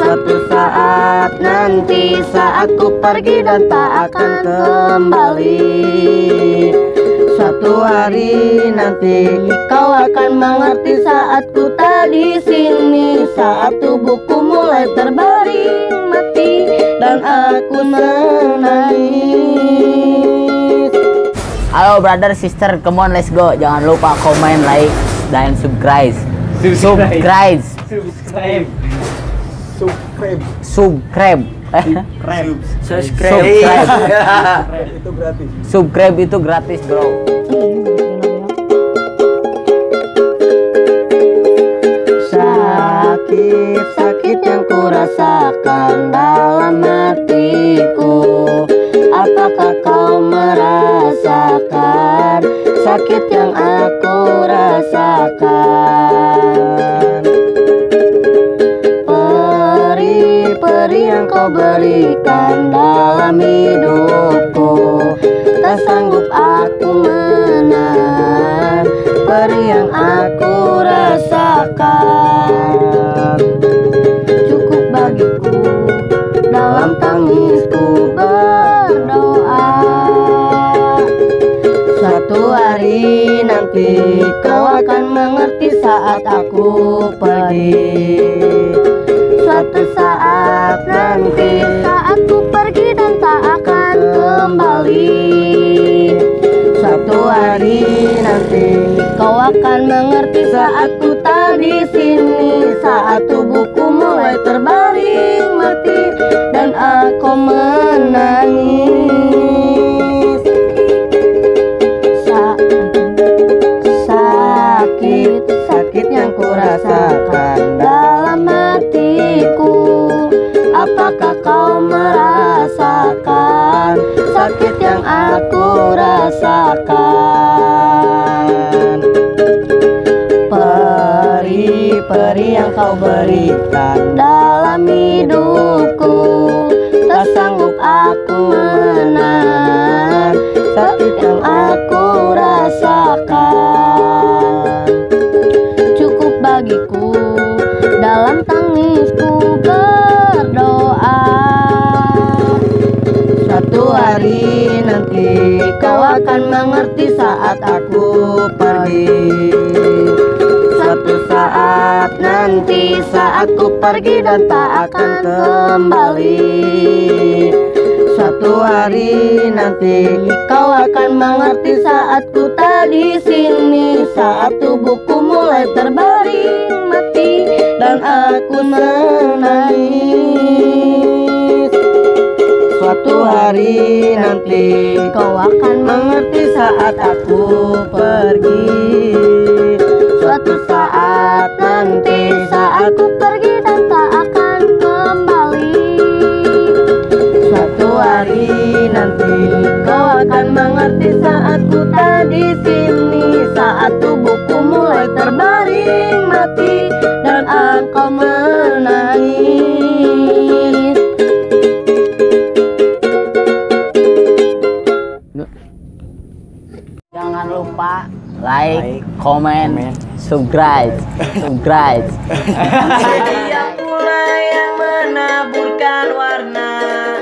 Suatu saat nanti saat ku pergi dan tak akan kembali. Suatu hari nanti kau akan mengerti saat ku tak di sini. Saat tubuhku mulai terbaring mati dan aku menangis. Halo brother, sister, come on, let's go. Jangan lupa komen, like, dan subscribe. Subscribe. Subscribe. Subscribe. Subscribe. Itu gratis. Subscribe itu gratis, bro. Sakit yang ku rasakan dalam hatiku. Apakah kau merasakan sakit yang aku rasakan? Peri yang kau berikan dalam hidupku, tak sanggup aku menahan peri yang aku rasakan. Cukup bagiku dalam tangisku berdoa. Suatu hari nanti kau akan mengerti saat aku pergi. Suatu saat nanti saat ku pergi dan tak akan kembali. Suatu hari nanti kau akan mengerti saat ku tak di sini. Saat tubuhku mulai terbaring mati dan aku menangis. Sakit yang ku rasakan dalam hatiku. Apakah kau merasakan sakit yang aku rasakan? Peri yang kau berikan dalam hidupku, tak sanggup aku menahan sakit yang aku rasakan. Cukup bagiku dalam tangisku berdoa. Suatu hari nanti kau akan mengerti saat aku pergi. Suatu saat nanti saat ku pergi dan tak akan kembali. Suatu hari nanti kau akan mengerti saat ku tak di sini. Saat tubuhku mulai terbaring mati dan aku menangis. Suatu hari nanti kau akan mengerti saat aku pergi. Suatu saat nanti saat ku pergi dan tak akan kembali. Suatu hari nanti kau akan mengerti saat ku tak di sini. Saat tubuhku mulai terbaring mati dan engkau menangis. Jangan lupa like, comment, subscribe. Dia pula yang menaburkan warna